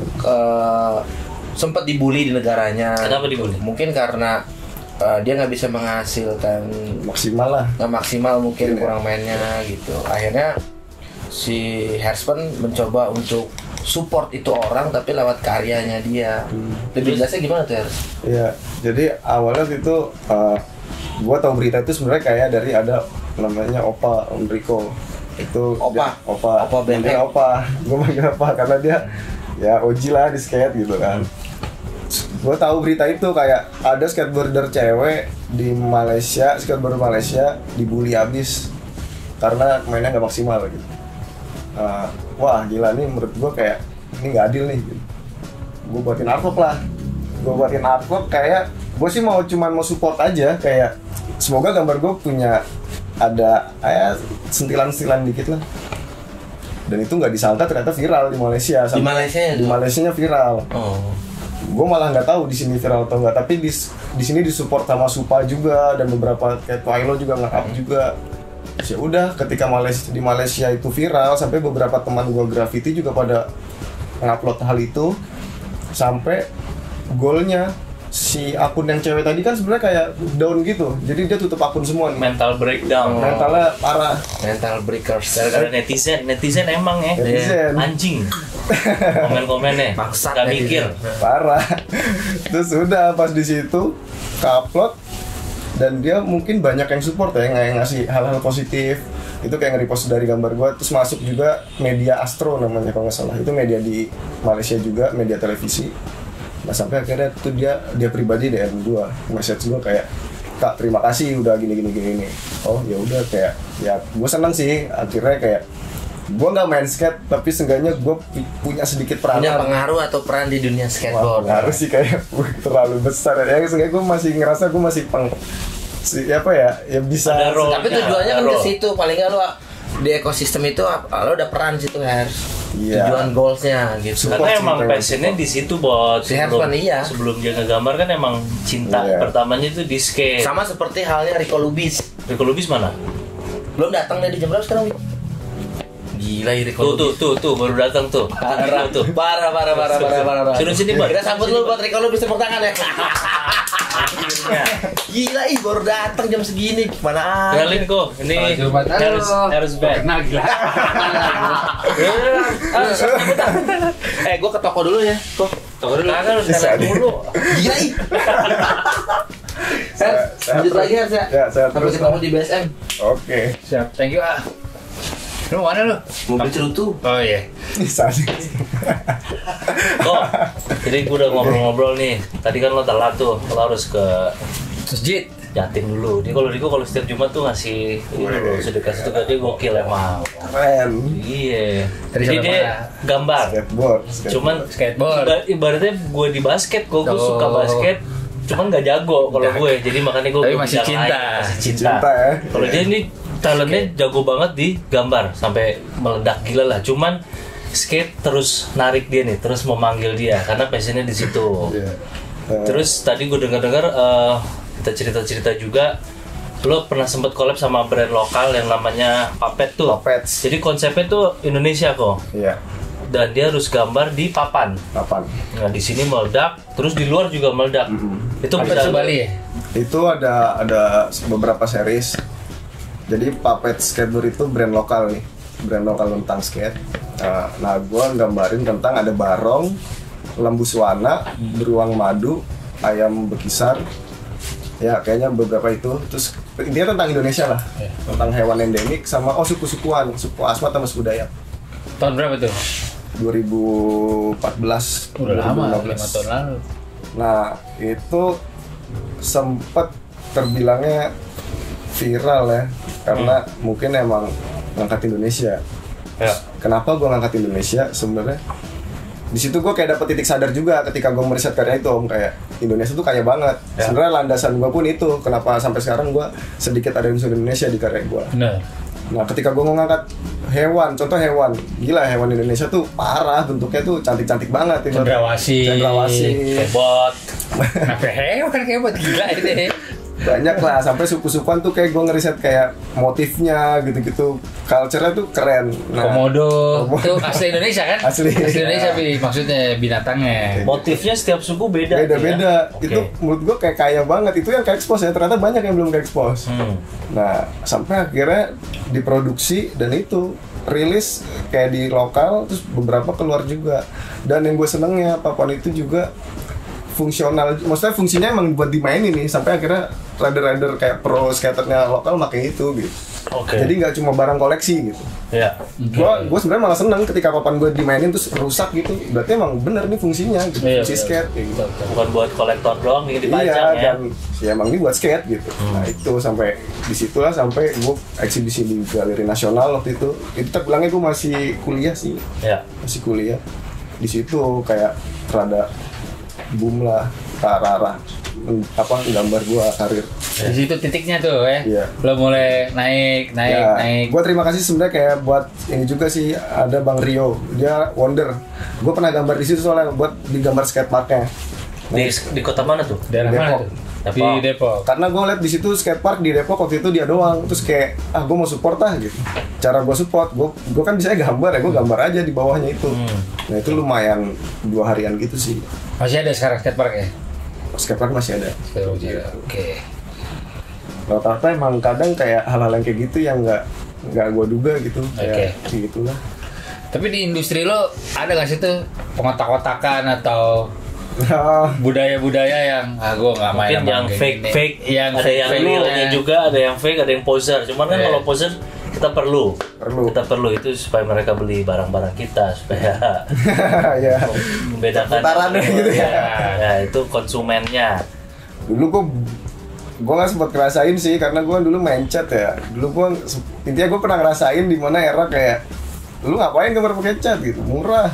Speaker 2: sempat dibully di negaranya.
Speaker 3: Kenapa dibully?
Speaker 2: Mungkin karena dia nggak bisa menghasilkan,
Speaker 1: Maksimal lah.
Speaker 2: nggak maksimal mungkin, kurang mainnya gitu. Akhirnya si Herspen mencoba untuk support itu orang tapi lewat karyanya dia. Lebih jelasnya gimana tuh Hers?
Speaker 1: Iya, jadi awalnya itu gua tahu berita itu sebenarnya kayak dari ada namanya Om Rico. Itu
Speaker 2: Opa
Speaker 1: manggil
Speaker 2: Benteng.
Speaker 1: Gua manggil Opa karena dia ya OG lah di skate gitu kan. Gue tahu berita itu kayak ada skateboarder cewek di Malaysia, skateboarder Malaysia dibully abis karena mainnya nggak maksimal gitu. Wah gila nih, menurut gue kayak ini nggak adil nih gitu. Gue buatin artwork lah, kayak gue sih cuman mau support aja, kayak semoga gambar gue punya ada sentilan-sentilan dikit lah. Dan itu nggak disangka ternyata viral di Malaysia.
Speaker 2: Di Malaysia ya?
Speaker 1: Di Malaysianya viral.
Speaker 2: Oh.
Speaker 1: Gue malah nggak tahu di sini viral atau nggak, tapi di sini disupport sama Supa juga, dan beberapa kayak Twilo juga nge-up juga. Ya udah, ketika di Malaysia itu viral, sampai beberapa teman gue graffiti juga pada ngupload hal itu, sampai goalnya si akun yang cewek tadi kan sebenarnya kayak down gitu, jadi dia tutup akun semua nih.
Speaker 3: Mental breakdown.
Speaker 1: Mentalnya parah.
Speaker 2: Mental breakers.
Speaker 3: Gara-gara netizen emang ya.
Speaker 1: Netizen.
Speaker 3: Anjing. Komen-komennya.
Speaker 2: Bangsat
Speaker 3: Gak mikir.
Speaker 1: Parah. Terus udah pas di situ ke-upload, dan dia mungkin banyak yang support ya, yang ngasih hal-hal positif. Itu kayak nge-repost dari gambar gua, terus masuk juga media Astro namanya kalau nggak salah. Itu media di Malaysia juga, media televisi. Nah sampai akhirnya tuh dia pribadi DM gua, message gua kayak, "Kak, terima kasih udah gini." Oh ya udah, kayak ya gua seneng sih akhirnya, kayak gua nggak main skate tapi seenggaknya gua punya sedikit peranan.
Speaker 2: Punya pengaruh atau peran di dunia
Speaker 1: Wah,
Speaker 2: skateboard.
Speaker 1: harus sih kayak terlalu besar ya. Seenggaknya gue masih ngerasa gue masih bisa.
Speaker 3: Ada role.
Speaker 2: Tapi tujuannya kan ke
Speaker 3: Role.
Speaker 2: situ, paling nggak lo di ekosistem itu lo udah peran situ Hers.
Speaker 1: Iya.
Speaker 2: Tujuan goalsnya gitu.
Speaker 1: Support
Speaker 3: Karena
Speaker 1: sih,
Speaker 3: emang
Speaker 1: pengen
Speaker 3: passionnya
Speaker 1: support.
Speaker 3: di situ buat
Speaker 2: Si Hersman, iya.
Speaker 3: sebelum dia ngegambar kan emang cinta
Speaker 1: Iya.
Speaker 3: pertamanya itu di skate.
Speaker 2: Sama seperti halnya Rico Lubis.
Speaker 3: Rico Lubis mana?
Speaker 2: Belum datang dari jam berapa sekarang? Gila ya Rico Lubis.
Speaker 3: Tuh baru datang tuh.
Speaker 2: Parah
Speaker 3: tuh.
Speaker 2: Parah.
Speaker 3: Suruh sini, Bang.
Speaker 2: Kita sambut lu buat Rico Lubis, tepuk tangan ya. Gila baru datang jam segini. Mana ada?
Speaker 3: Kenalin kok, ini
Speaker 4: Sobat, halo.
Speaker 3: harus band.
Speaker 4: Kenal gila.
Speaker 2: Gue ke toko dulu ya. Kok
Speaker 3: Tunggu dulu. Kagak harus naik dulu.
Speaker 2: Gila ih. Lanjut lagi Hers ya.
Speaker 1: Ya, saya
Speaker 2: Sampai
Speaker 1: terus.
Speaker 2: ketemu di BSM.
Speaker 1: Oke.
Speaker 4: Siap, thank you ah. Lu mau mana lu?
Speaker 2: Mau beli cerutu.
Speaker 4: Oh iya.
Speaker 1: Bisa nih.
Speaker 3: Kok, jadi gue udah ngobrol-ngobrol nih. Tadi kan lo telat tuh, lo harus ke
Speaker 4: Masjid.
Speaker 3: Jatim dulu. Dia kalau setiap Jumat tuh ngasih ini loh, sedekah dia gokil emang.
Speaker 1: Keren.
Speaker 3: Iya.
Speaker 4: Tadi
Speaker 3: Jadi
Speaker 4: sampai
Speaker 3: dia
Speaker 4: mana?
Speaker 3: gambar.
Speaker 1: Skateboard.
Speaker 3: Cuman
Speaker 4: Skateboard.
Speaker 3: ibaratnya gue di basket, gue
Speaker 4: Oh.
Speaker 3: suka basket. Cuman gak jago kalau gue, jadi makanya gue
Speaker 4: Tapi masih cinta.
Speaker 3: masih
Speaker 1: Cinta ya.
Speaker 3: Kalau dia ini talentnya jago banget di gambar sampai meledak gila lah. Cuman skate terus narik dia nih, terus memanggil dia karena passionnya di situ.
Speaker 1: Iya.
Speaker 3: Terus tadi gue dengar kita cerita-cerita juga, lo pernah sempet collab sama brand lokal yang namanya Puppet tuh.
Speaker 1: Puppets.
Speaker 3: Jadi konsepnya tuh Indonesia kok.
Speaker 1: Iya.
Speaker 3: Dan dia harus gambar di papan.
Speaker 1: Kapan?
Speaker 3: Nah di sini meledak, terus di luar juga meledak. Itu
Speaker 4: Apa
Speaker 3: bisa
Speaker 4: itu Bali ya?
Speaker 1: Itu ada beberapa series. Jadi Puppet Skateboard itu brand lokal nih, brand lokal tentang skate. Nah, gue gambarin tentang ada barong, lembu suwana, beruang madu, ayam bekisar. Ya, kayaknya beberapa itu. Terus intinya tentang Indonesia lah, tentang hewan endemik sama suku-sukuan, suku Asmat sama suku Dayak.
Speaker 4: Tahun berapa tuh?
Speaker 1: 2014.
Speaker 4: Udah lama,
Speaker 1: 2015.
Speaker 4: 5 tahun lalu.
Speaker 1: Nah, itu sempat terbilangnya viral ya, karena mungkin emang ngangkat Indonesia.
Speaker 3: Ya.
Speaker 1: Kenapa gue ngangkat Indonesia? Sebenarnya di situ gue kayak dapet titik sadar juga ketika gue meriset karya itu, Om, kayak Indonesia tuh kaya banget.
Speaker 3: Ya.
Speaker 1: Sebenarnya landasan gue pun itu, kenapa sampai sekarang gue sedikit ada unsur Indonesia di karya gue.
Speaker 4: Benar.
Speaker 1: Nah, ketika gue mau ngangkat hewan, contoh hewan, gila hewan Indonesia tuh parah, bentuknya tuh cantik-cantik banget.
Speaker 4: Cendrawasih.
Speaker 3: Kebot.
Speaker 4: Kenapa hewan kayak buat gila ini?
Speaker 1: Banyak lah, sampai suku-sukuan tuh kayak gue ngeriset kayak motifnya gitu-gitu, culture-nya tuh keren.
Speaker 4: Komodo. Itu asli Indonesia kan?
Speaker 1: Asli.
Speaker 4: Indonesia maksudnya binatangnya.
Speaker 3: Motifnya setiap suku beda.
Speaker 1: Beda-beda.
Speaker 3: Ya?
Speaker 1: Itu
Speaker 3: Oke.
Speaker 1: menurut gue kayak kaya banget. Itu yang ke expose ya, ternyata banyak yang belum ke expose. Nah, sampai akhirnya diproduksi dan itu rilis kayak di lokal, terus beberapa keluar juga. Dan yang gue senengnya papan itu juga fungsional, maksudnya fungsinya emang buat dimainin nih, sampai akhirnya rider-rider kayak pro skaternya lokal pakai itu gitu.
Speaker 3: Oke.
Speaker 1: Jadi nggak cuma barang koleksi gitu.
Speaker 3: Ya.
Speaker 1: Gue sebenarnya malah seneng ketika papan gue dimainin terus rusak gitu. Berarti emang bener nih fungsinya gitu.
Speaker 3: Iya,
Speaker 1: Fungsi
Speaker 3: bener.
Speaker 1: skate kayak gitu.
Speaker 3: Bukan buat kolektor doang, ini dipajang
Speaker 1: Iya,
Speaker 3: ya.
Speaker 1: dan ya emang ini buat skate gitu. Nah itu sampai disitulah sampai gue eksibisi di Galeri Nasional waktu itu. Itu terbilangnya gue masih kuliah sih,
Speaker 3: Ya.
Speaker 1: masih kuliah. Di situ kayak rada boom lah, ke arah gambar gue karir.
Speaker 4: Di situ titiknya tuh ya.
Speaker 1: Iya.
Speaker 4: Lo mulai naik.
Speaker 1: Gue terima kasih sebenarnya kayak buat ini juga sih, ada Bang Rio, dia Wonder. Gue pernah gambar di situ soalnya buat digambar skateparknya.
Speaker 3: Di kota mana tuh?
Speaker 4: Daerah mana
Speaker 1: Depok.
Speaker 4: tuh? Di Depok.
Speaker 1: Karena gue liat di situ skatepark di Depok waktu itu dia doang, terus kayak gue mau support gitu. Cara gue support, gue kan bisa gambar ya, gue gambar aja di bawahnya itu. Nah itu lumayan 2 harian gitu sih.
Speaker 4: Masih ada sekarang skatepark ya?
Speaker 1: Skatepark masih ada.
Speaker 4: Oke.
Speaker 1: Rata-rata emang kadang kayak hal-hal yang kayak gitu yang nggak gue duga gitu. Kayak gitulah.
Speaker 4: Tapi di industri lo ada nggak sih tuh pengotak-kotakan atau budaya-budaya yang gue nggak main
Speaker 3: Mungkin
Speaker 4: sama
Speaker 3: yang
Speaker 4: kayak
Speaker 3: fake,
Speaker 4: gini. Yang
Speaker 3: ada yang
Speaker 4: fake-nya.
Speaker 3: realnya juga, ada yang fake, ada yang poser. Cuman kan
Speaker 4: Iya.
Speaker 3: kalau poser kita perlu itu supaya mereka beli barang-barang kita supaya
Speaker 1: Ya.
Speaker 3: membedakan.
Speaker 1: Putarannya gitu ya.
Speaker 3: Ya itu konsumennya.
Speaker 1: Dulu gue nggak sempat ngerasain sih karena gue dulu main cat ya. Dulu intinya gue pernah ngerasain di mana era kayak lu ngapain gambar pakai cat gitu, murah.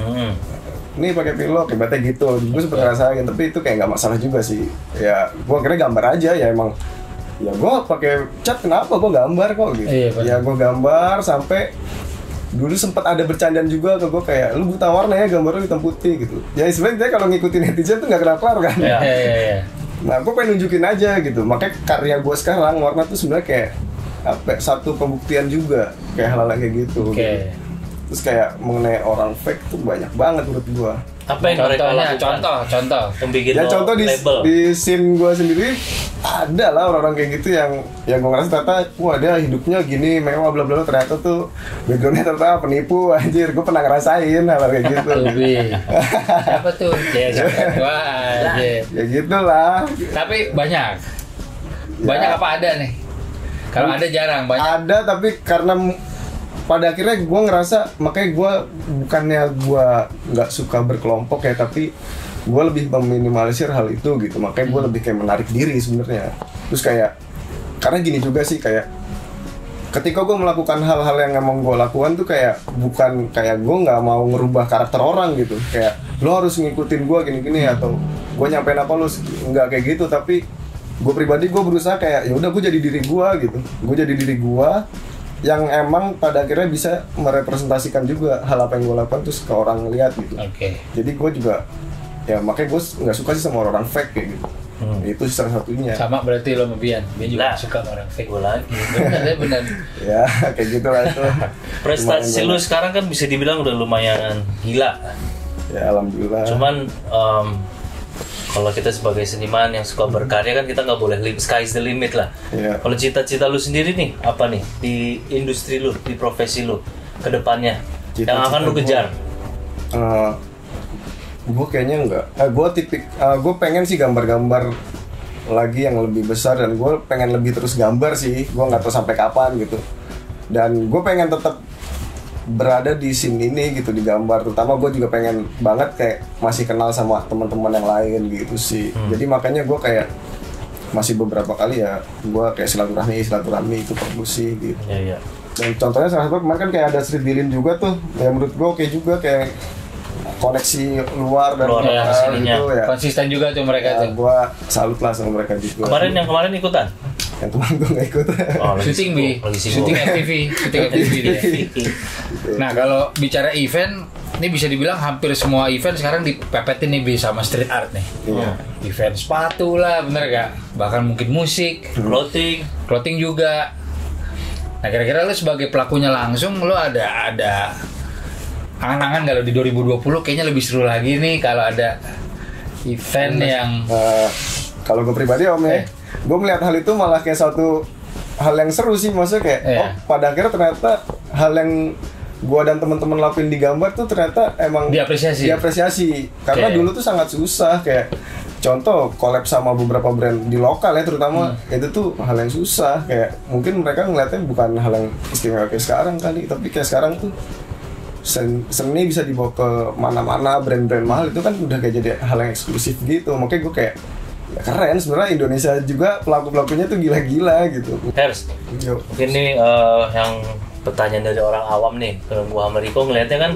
Speaker 1: Nih pakai pilok, ibaratnya gitu. Gue sempet ngerasain, tapi itu kayak nggak masalah juga sih. Ya, gue akhirnya gambar aja ya emang. Ya gue pakai cat kenapa? Gue gambar kok gitu.
Speaker 4: Iya, bener.
Speaker 1: Ya gue gambar sampai dulu sempat ada bercandaan juga ke gue kayak lu buta warna ya gambar lu hitam putih gitu. Ya sebenarnya kalau ngikutin netizen tuh nggak kelar-kelar kan.
Speaker 4: Iya.
Speaker 1: Nah, gue pengen nunjukin aja gitu. Makanya karya gue sekarang warna tuh sebenarnya kayak satu pembuktian juga kayak hal-hal kayak gitu.
Speaker 4: Oke.
Speaker 1: Terus kayak mengenai orang fake tuh banyak banget menurut gue.
Speaker 3: Apa yang mereka lakukan?
Speaker 4: Contoh.
Speaker 3: Yang bikin
Speaker 1: Ya
Speaker 3: lo
Speaker 1: contoh
Speaker 3: label.
Speaker 1: di scene gue sendiri ada lah orang-orang kayak gitu yang gue ngerasa ternyata wah dia hidupnya gini mewah bla bla bla, ternyata tuh backgroundnya ternyata penipu anjir. Gue pernah ngerasain hal kayak gitu.
Speaker 4: Lebih. Siapa tuh? Ya, wah, anjir.
Speaker 1: Ya gitulah.
Speaker 4: Tapi banyak apa ada nih? Kalau ada jarang, banyak.
Speaker 1: Ada tapi karena pada akhirnya gue ngerasa, makanya gue bukannya gue nggak suka berkelompok ya, tapi gue lebih meminimalisir hal itu gitu. Makanya gue lebih kayak menarik diri sebenarnya. Terus kayak karena gini juga sih, kayak ketika gue melakukan hal-hal yang emang gue lakukan tuh kayak bukan kayak gue nggak mau ngerubah karakter orang gitu. Kayak lo harus ngikutin gue gini-gini atau gue nyampein apa lo nggak kayak gitu. Tapi gue pribadi gue berusaha kayak ya udah gue jadi diri gue gitu. Gue jadi diri gue yang emang pada akhirnya bisa merepresentasikan juga hal apa yang gue lakukan terus ke orang lihat gitu.
Speaker 4: Oke.
Speaker 1: Jadi gue juga ya makanya gue nggak suka sih sama orang fake kayak gitu. Itu salah satunya.
Speaker 4: Sama berarti lo sama Bian juga
Speaker 3: Lah,
Speaker 4: suka sama orang fake.
Speaker 3: Gue lagi.
Speaker 4: Benar.
Speaker 1: Ya kayak gitu lah itu.
Speaker 3: Prestasi
Speaker 1: Lumayan
Speaker 3: lu sekarang kan bisa dibilang udah lumayan gila.
Speaker 1: Ya alhamdulillah.
Speaker 3: Cuman kalau kita sebagai seniman yang suka berkarya kan kita nggak boleh sky is the limit lah.
Speaker 1: Iya.
Speaker 3: Kalau cita-cita lu sendiri nih apa nih di industri lu, di profesi lu ke depannya yang akan lu kejar?
Speaker 1: Gue kayaknya enggak. Gue pengen sih gambar-gambar lagi yang lebih besar dan gue pengen lebih terus gambar sih. Gue nggak tahu sampai kapan gitu. Dan gue pengen tetap berada di scene ini gitu, di gambar. Terutama gue juga pengen banget kayak masih kenal sama teman-teman yang lain gitu sih. Jadi makanya gue kayak masih beberapa kali ya gue kayak silaturahmi itu perlu sih gitu.
Speaker 3: Iya.
Speaker 1: Dan contohnya salah satu kemarin kan kayak ada street dealing juga tuh, yang menurut gue oke juga, kayak koneksi luar dan
Speaker 3: Luar
Speaker 1: lokal
Speaker 3: sininya.
Speaker 1: gitu ya.
Speaker 4: Konsisten juga tuh mereka tuh.
Speaker 1: Gue salut lah sama mereka juga.
Speaker 3: Kemarin ikutan?
Speaker 1: Yang teman gue nggak ikut.
Speaker 3: Oh, lagi
Speaker 4: Syuting
Speaker 3: sibuk,
Speaker 4: Bi,
Speaker 3: lagi sibuk.
Speaker 4: syuting FTV dia. Nah kalau bicara event, ini bisa dibilang hampir semua event sekarang dipepetin nih Bi sama street art nih.
Speaker 1: Iya.
Speaker 4: Event sepatu lah, bener gak? Bahkan mungkin musik, clothing juga. Nah kira-kira lu sebagai pelakunya langsung, lu ada angan-angan kalau di 2020 kayaknya lebih seru lagi nih kalau ada event yang
Speaker 1: Kalau gue pribadi om ya, gue melihat hal itu malah kayak suatu hal yang seru sih, maksudnya kayak pada akhirnya ternyata hal yang gue dan teman-teman lakuin di gambar tuh ternyata emang diapresiasi. Karena dulu tuh sangat susah, kayak contoh collab sama beberapa brand di lokal ya terutama, itu tuh hal yang susah. Kayak mungkin mereka ngeliatnya bukan hal yang istimewa kayak sekarang kali, tapi kayak sekarang tuh seni bisa dibawa ke mana-mana, brand-brand mahal itu kan udah kayak jadi hal yang eksklusif gitu. Makanya gue kayak ya keren sebenarnya, Indonesia juga pelaku-pelakunya tuh gila-gila gitu.
Speaker 3: Hers, mungkin nih yang pertanyaan dari orang awam nih, kalau gua sama Riko ngeliatnya kan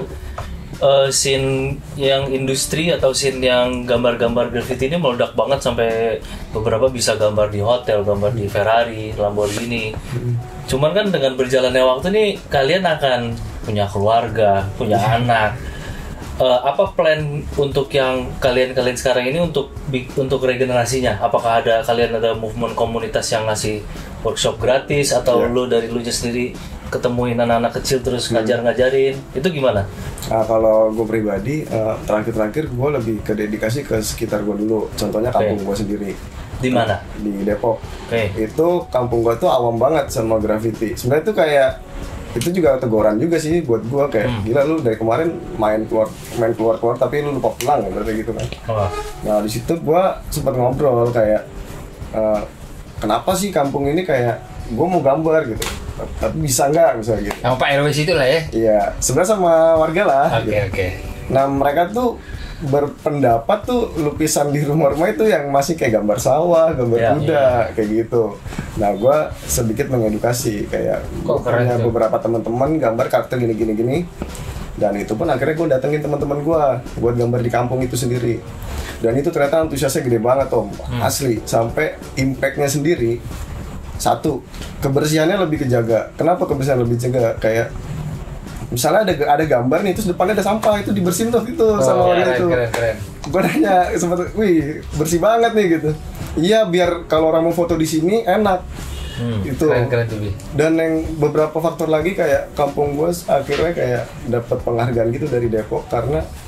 Speaker 3: scene yang industri atau scene yang gambar-gambar graffiti ini meledak banget sampai beberapa bisa gambar di hotel, gambar di Ferrari, Lamborghini. Cuman kan dengan berjalannya waktu nih kalian akan punya keluarga, punya anak. Apa plan untuk yang kalian sekarang ini untuk regenerasinya? Apakah kalian ada movement komunitas yang ngasih workshop gratis atau lu dari lu sendiri ketemuin anak-anak kecil terus ngajarin? Itu gimana?
Speaker 1: Nah, kalau gue pribadi terakhir gue lebih ke dedikasi ke sekitar gue dulu. Contohnya kampung gue sendiri.
Speaker 3: Di mana?
Speaker 1: Di Depok. Itu kampung gue tuh awam banget sama graffiti. Sebenarnya tuh kayak itu juga teguran juga sih buat gue, kayak gila lu dari kemarin main keluar tapi lu lupa pulang ya, berarti gitu kan. Nah di situ gue sempat ngobrol kayak kenapa sih kampung ini kayak gue mau gambar gitu, tapi bisa nggak misalnya gitu.
Speaker 4: Sama Pak RW situ lah ya?
Speaker 1: Iya, sebenarnya sama warga lah.
Speaker 4: Oke.
Speaker 1: Nah mereka tuh berpendapat tuh lukisan di rumah-rumah itu yang masih kayak gambar sawah, gambar kuda, kayak gitu. Nah gue sedikit mengedukasi, kayak gue punya beberapa teman-teman gambar karakter gini. Dan itu pun akhirnya gue datengin teman-teman gue buat gambar di kampung itu sendiri. Dan itu ternyata antusiasnya gede banget om, asli. Sampai impactnya sendiri, satu, kebersihannya lebih kejaga. Kenapa kebersihan lebih jaga? Kayak misalnya ada gambar nih, terus depannya ada sampah, itu dibersihin tuh sama warga itu.
Speaker 4: Keren.
Speaker 1: Gue nanya sempat, wih bersih banget nih gitu. Iya, biar kalau orang mau foto di sini enak. Itu.
Speaker 4: Keren tuh Bi.
Speaker 1: Dan yang beberapa faktor lagi kayak kampung gue akhirnya kayak dapat penghargaan gitu dari Depok karena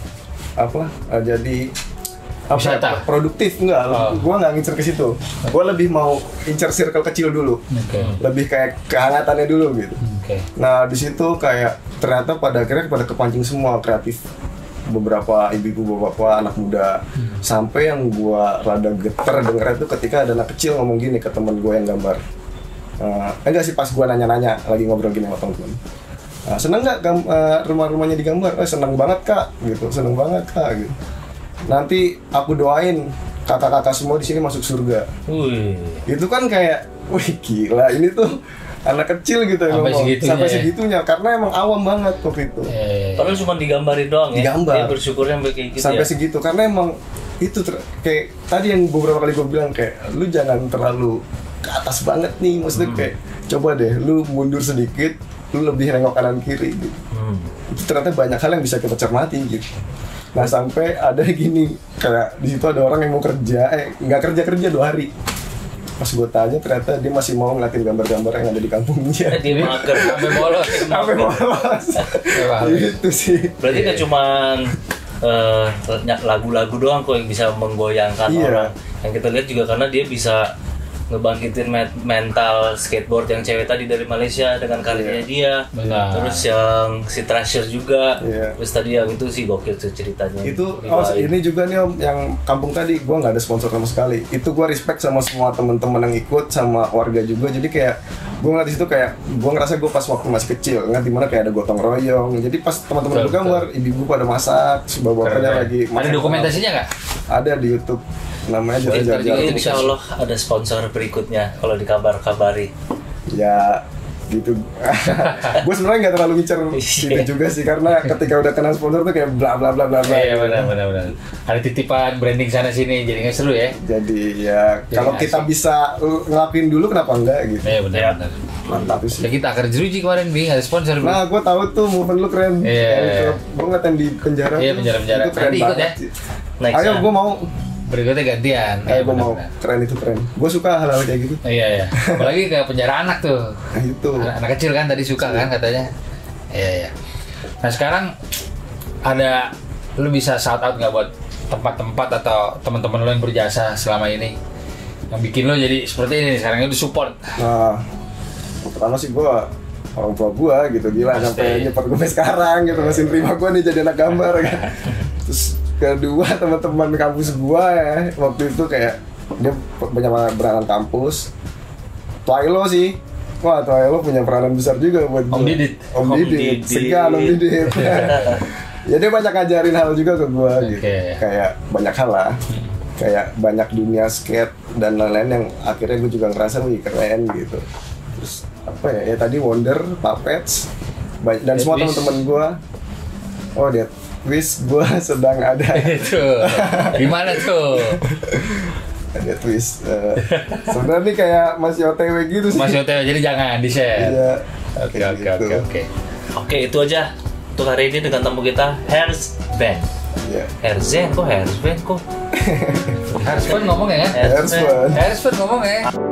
Speaker 1: jadi
Speaker 4: wisata.
Speaker 1: produktif enggak. Gue nggak ngincer ke situ. Gue lebih mau incer circle kecil dulu. Lebih kayak kehangatannya dulu gitu. Nah di situ kayak ternyata pada akhirnya pada kepancing semua kreatif. Beberapa ibu-ibu, bapak-bapak, anak muda. Sampai yang gue rada geter dengernya itu ketika ada anak kecil ngomong gini ke temen gue yang gambar. Enggak sih, pas gue nanya-nanya lagi ngobrol gini sama temen-temen. Seneng nggak rumah-rumahnya digambar? Seneng banget kak, gitu. Seneng banget kak, gitu. Nanti aku doain kakak-kakak semua di sini masuk surga. Itu kan kayak, wih gila, ini tuh anak kecil gitu yang ngomong sampai segitunya, karena emang awam banget waktu itu.
Speaker 3: Padahal cuma digambarin doang ya. Dia bersyukurnya kayak gitu
Speaker 1: sampai segitu, karena emang itu kayak tadi yang beberapa kali gue bilang kayak lu jangan terlalu ke atas banget nih, maksudnya kayak coba deh lu mundur sedikit, lu lebih nengok kanan kiri gitu. Itu ternyata banyak hal yang bisa kita cermati gitu. Nah sampai ada gini, kayak di situ ada orang yang mau kerja, nggak kerja 2 hari. Pas gue tanya ternyata dia masih mau ngeliatin gambar-gambar yang ada di kampungnya.
Speaker 3: Dia mager, sampai bolos.
Speaker 1: Gitu sih.
Speaker 3: Berarti nggak cuman lagu-lagu doang kok yang bisa menggoyangkan orang. Yang kita lihat juga karena dia bisa ngebangkitin mental skateboard yang cewek tadi dari Malaysia dengan karyanya dia. Terus yang si Thrasher juga. Terus tadi yang itu sih gokil tuh ceritanya.
Speaker 1: Itu ini juga nih Om, yang kampung tadi gue nggak ada sponsor sama sekali. Itu gue respect sama semua teman-teman yang ikut, sama warga juga. Jadi kayak gue ngeliat di situ kayak gue ngerasa gue pas waktu masih kecil ngeliat dimana kayak ada gotong royong. Jadi pas teman-teman gue gambar, ibu-ibu pada masak, bapaknya lagi masak.
Speaker 4: Ada dokumentasinya nggak?
Speaker 1: Ada di YouTube. Namanya Jajar-Jajar.
Speaker 3: Insya Allah ada sponsor berikutnya kalau dikabar-kabari.
Speaker 1: Ya gitu. Gue sebenarnya nggak terlalu ngincer itu juga sih, karena ketika udah kenal sponsor tuh kayak bla bla bla bla.
Speaker 4: Iya benar. Ada titipan branding sana sini, jadi nggak seru ya.
Speaker 1: Jadi ya kalau kita bisa ngelakuin dulu kenapa enggak gitu.
Speaker 4: Iya benar.
Speaker 1: Mantap sih.
Speaker 4: Ya kita akar jeruji kemarin Bing, ada sponsor.
Speaker 1: Nah gue tahu tuh movement lu keren. Gue ngeliat yang di penjara.
Speaker 4: Iya penjara.
Speaker 1: Itu keren banget.
Speaker 4: Ya?
Speaker 1: Ayo gue mau.
Speaker 4: Berikutnya gantian.
Speaker 1: Gue mau. Keren itu keren. Gue suka hal-hal kayak gitu.
Speaker 4: Iya. Apalagi ke penjara anak tuh.
Speaker 1: Nah itu.
Speaker 4: Anak kecil kan tadi suka kan katanya. Iya. Nah sekarang ada, lu bisa shout out nggak buat tempat-tempat atau teman-teman lu yang berjasa selama ini yang bikin lu jadi seperti ini sekarang itu support?
Speaker 1: Nah, pertama sih gue orang tua gue gitu, gila sampai nyepet gue sekarang gitu, masih nerima gue nih jadi anak gambar kan. Terus kedua teman-teman kampus gue ya waktu itu kayak dia banyak peranan kampus. Twailo sih, wah Twailo punya peranan besar juga buat gue. Om Didit, segan Om Didit. Ya dia banyak ngajarin hal juga ke gue gitu, kayak banyak hal lah, kayak banyak dunia skate dan lain-lain yang akhirnya gue juga ngerasa wih keren gitu. Terus apa ya tadi Wonder, Puppets, dan semua teman-teman gue. Oh dia twist gue sedang ada.
Speaker 4: Itu gimana tuh?
Speaker 1: Ada twist. Sebenarnya nih kayak masih OTW gitu sih.
Speaker 4: Masih OTW, jadi jangan di-share.
Speaker 1: Iya.
Speaker 3: Oke, itu aja untuk hari ini dengan tamu kita Hers Band.
Speaker 1: Iya.
Speaker 3: Hers Band kok.
Speaker 4: Hers Band ngomong ya?
Speaker 1: Hers Band
Speaker 4: ngomong ya?